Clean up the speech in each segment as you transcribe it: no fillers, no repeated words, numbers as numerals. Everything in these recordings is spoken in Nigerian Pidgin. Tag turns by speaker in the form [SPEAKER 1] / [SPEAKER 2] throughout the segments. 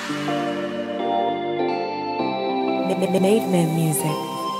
[SPEAKER 1] Made man music.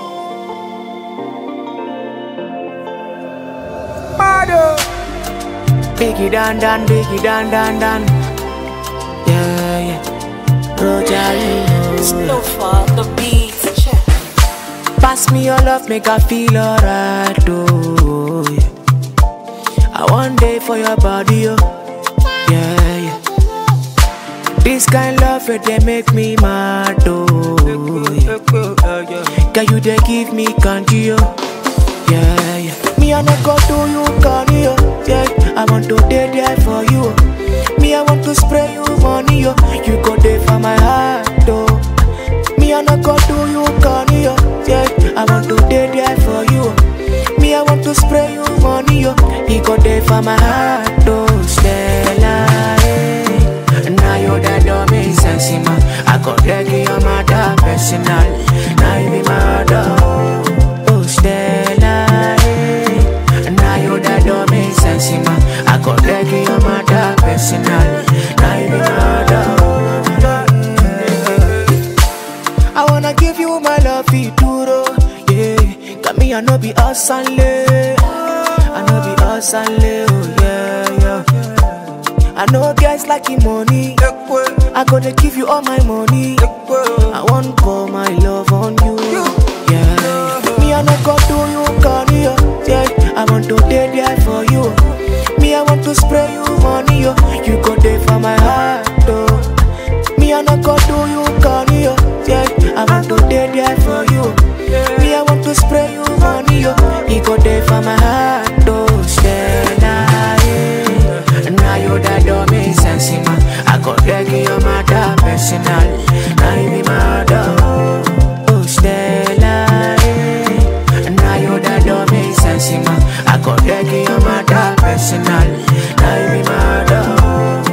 [SPEAKER 2] Mado. Biggie dan, biggie dan. Yeah. Roger,
[SPEAKER 1] Slow for the beats, check.
[SPEAKER 2] pass me your love, make I feel alright, oh yeah. I one day for your body, oh yeah. This kind love, they make me mad, oh yeah. Can you they give me candy, oh yeah. Me I no go do you candy, oh yeah. I want to date there for you, oh. Me I want to spray you money, oh. You go there for my heart, oh. Me I no go do you candy, oh yeah. I want to date there for you, oh. Me I want to spray you money, oh. You go there for my heart, oh Stella, eh. Now you that don't make sense, man. I got that give your mother personal. Now you be my dog, oh Stella, eh. Now you that don't make sense, man. I got that give your mother personal. Now you be my dog. I wanna give you my love, Ituro, yeah. Got me, I know be us and lay. I know be us and lay, oh yeah. I know guys like the money. I gotta give you all my money. I want pour my love on you, yeah. Me, I no go do you candy, yeah. I want to date there for you. Me, I want to spray you money, oh. You go there for my heart, oh. Me, I no go do you candy, yeah. I want to date there for you. Me, I want to spray you money, oh. You go there for my heart, oh. Stella, yeah. Now you that don't make sense, man. I got that give your mother personal. Now you be my dog, oh Stella, yeah. Now you that don't make sense, man. I got that give your mother personal. Now you be my dog,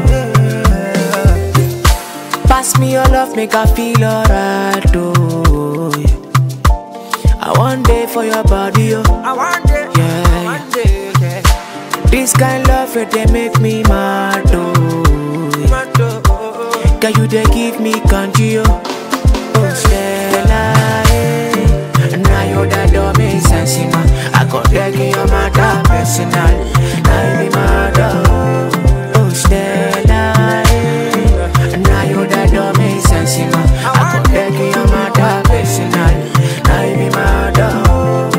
[SPEAKER 2] yeah. Pass me your love, make I feel alright, oh yeah. I one day for your body, oh I want it, yeah. One day, yeah. This kind love, they make me mad, oh yeah. Can you they give me candy, oh oh Stella, eh. Now you that don't make sense, man. I got that give your mother personal. Now you be my dog, oh Stella, eh. Now you that don't make sense, man. I got that give your mother personal. Now you be my dog,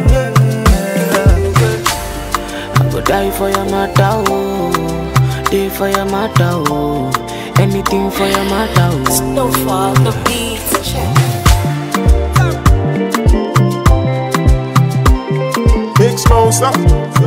[SPEAKER 2] I go die for your mother, oh. Die for your mother, oh. Anything for your mother, oh.
[SPEAKER 1] Slow for the beats, check.
[SPEAKER 3] Big Smosa.